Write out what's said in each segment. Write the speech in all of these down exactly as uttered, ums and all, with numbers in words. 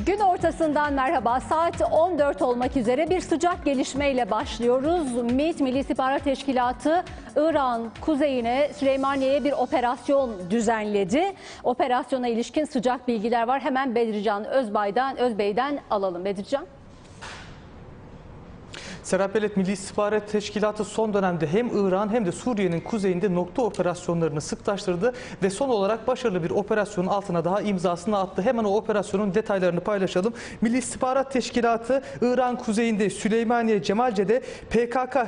Gün ortasından merhaba. Saat on dört olmak üzere bir sıcak gelişmeyle başlıyoruz. MİT Milli İstihbarat Teşkilatı İran kuzeyine, Süleymaniye'ye bir operasyon düzenledi. Operasyona ilişkin sıcak bilgiler var. Hemen Bedircan Özbay'dan, Özbey'den alalım. Bedircan. Serap Belet, Milli İstihbarat Teşkilatı son dönemde hem İran hem de Suriye'nin kuzeyinde nokta operasyonlarını sıklaştırdı ve son olarak başarılı bir operasyonun altına daha imzasını attı. Hemen o operasyonun detaylarını paylaşalım. Milli İstihbarat Teşkilatı İran kuzeyinde Süleymaniye Cemalce'de P K K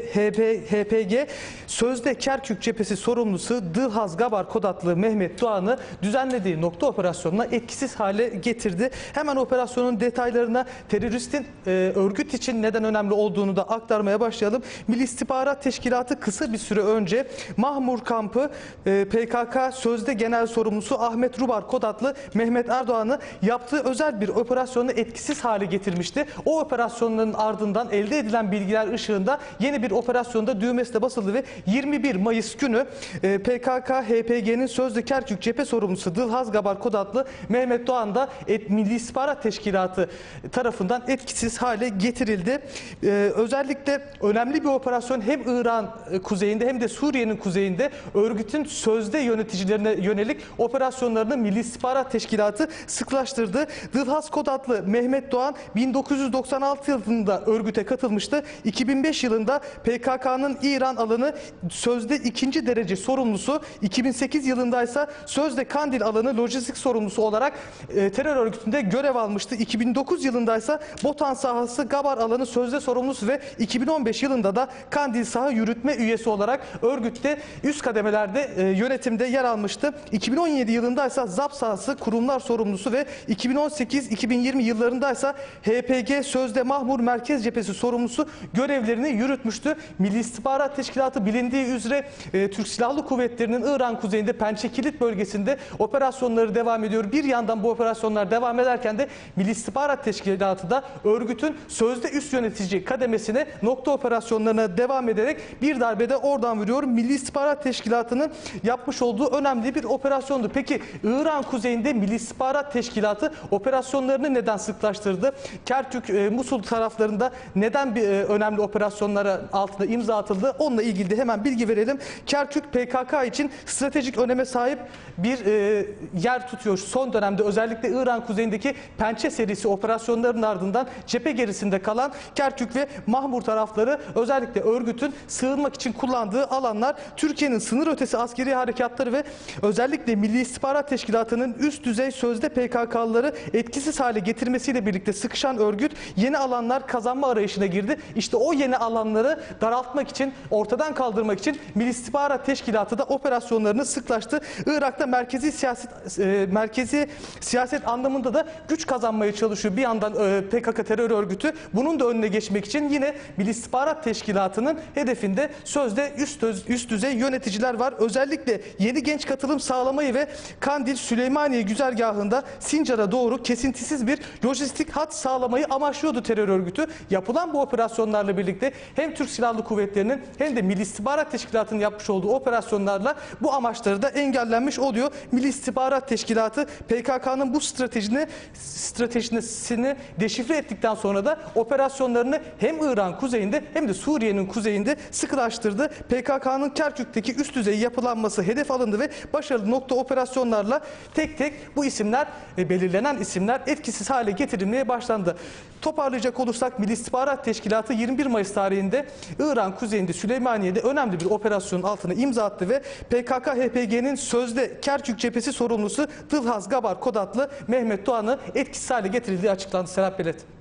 H P G sözde Kerkük cephesi sorumlusu Dılhaz Gabar kod adlı Mehmet Doğan'ı düzenlediği nokta operasyonuna etkisiz hale getirdi. Hemen operasyonun detaylarına, teröristin e, örgüt için neden önemli olduğunu da aktarmaya başlayalım. Milli İstihbarat Teşkilatı kısa bir süre önce Mahmur kampı e, P K K sözde genel sorumlusu Ahmet Rubar kod adlı Mehmet Erdoğan'ı yaptığı özel bir operasyonu etkisiz hale getirmişti. O operasyonların ardından elde edilen bilgiler ışığında yeni bir operasyonda düğmesi de basıldı ve yirmi bir Mayıs günü e, P K K H P G'nin sözde Kerkük cephe sorumlusu Dılhaz Gabar kod adlı Mehmet Doğan da et, Milli İstihbarat Teşkilatı tarafından etkisiz hale getirildi. Ee, özellikle önemli bir operasyon hem İran kuzeyinde hem de Suriye'nin kuzeyinde örgütün sözde yöneticilerine yönelik operasyonlarını Milli İstihbarat Teşkilatı sıklaştırdı. Dılhaz kod adlı Mehmet Doğan bin dokuz yüz doksan altı yılında örgüte katılmıştı. iki bin beş yılında P K K'nın İran alanı sözde ikinci derece sorumlusu, iki bin sekiz yılında ise sözde Kandil alanı lojistik sorumlusu olarak e, terör örgütünde görev almıştı. iki bin dokuz yılında ise Botan sahası Gabar alanı sözde sorumlusu ve iki bin on beş yılında da Kandil Saha Yürütme üyesi olarak örgütte üst kademelerde e, yönetimde yer almıştı. iki bin on yedi yılında ise ZAP sahası kurumlar sorumlusu ve iki bin on sekiz iki bin yirmi yıllarında ise H P G sözde Mahmur Merkez Cephesi sorumlusu görevlerini yürütmüştü. Milli İstihbarat Teşkilatı bilindiği üzere e, Türk Silahlı Kuvvetleri'nin İran kuzeyinde Pençe Kilit bölgesinde operasyonları devam ediyor. Bir yandan bu operasyonlar devam ederken de Milli İstihbarat Teşkilatı da örgütün sözde üst yönetici kademesine nokta operasyonlarına devam ederek bir darbede oradan vuruyor. Milli İstihbarat Teşkilatı'nın yapmış olduğu önemli bir operasyondu. Peki İran kuzeyinde Milli İstihbarat Teşkilatı operasyonlarını neden sıklaştırdı? Kerkük, e, Musul taraflarında neden bir e, önemli operasyonlara altına imza atıldı? Onunla ilgili de hemen bilgi verelim. Kerkük P K K için stratejik öneme sahip bir e, yer tutuyor. Son dönemde özellikle İran kuzeyindeki Pençe serisi operasyonların ardından cephe gerisinde kalan Kerkük ve Mahmur tarafları özellikle örgütün sığınmak için kullandığı alanlar. Türkiye'nin sınır ötesi askeri harekatları ve özellikle Milli İstihbarat Teşkilatı'nın üst düzey sözde P K K'lıları etkisiz hale getirmesiyle birlikte sıkışan örgüt yeni alanlar kazanma arayışına girdi. İşte o yeni alanları daraltmak için, ortadan kaldırmak için Milli İstihbarat Teşkilatı da operasyonlarını sıklaştı. Irak'ta merkezi siyaset e, merkezi siyaset anlamında da güç kazanmaya çalışıyor. Bir yandan e, P K K terör örgütü, bunun da önüne geçmek için yine Milli İstihbarat Teşkilatı'nın hedefinde sözde üst, üst düzey yöneticiler var. Özellikle yeni genç katılım sağlamayı ve Kandil Süleymaniye güzergahında Sincar'a doğru kesintisiz bir lojistik hat sağlamayı amaçlıyordu terör örgütü. Yapılan bu operasyonlarla birlikte hem Türk Silahlı Kuvvetleri'nin hem de Milli İstihbarat Teşkilatı'nın yapmış olduğu operasyonlarla bu amaçları da engellenmiş oluyor. Milli İstihbarat Teşkilatı P K K'nın bu stratejini stratejisini deşifre ettikten sonra da operasyonlarını hem İran kuzeyinde hem de Suriye'nin kuzeyinde sıkılaştırdı. P K K'nın Kerkük'teki üst düzey yapılanması hedef alındı ve başarılı nokta operasyonlarla tek tek bu isimler, belirlenen isimler etkisiz hale getirilmeye başlandı. Toparlayacak olursak Milli İstihbarat Teşkilatı yirmi bir Mayıs tarihinde İran kuzeyinde Süleymaniye'de önemli bir operasyonun altına imza attı ve P K K H P G'nin sözde Kerkük cephesi sorumlusu Dılhaz Gabar kod adlı Mehmet Doğan'ı etkisiz hale getirildiği açıklandı. Serap Belet.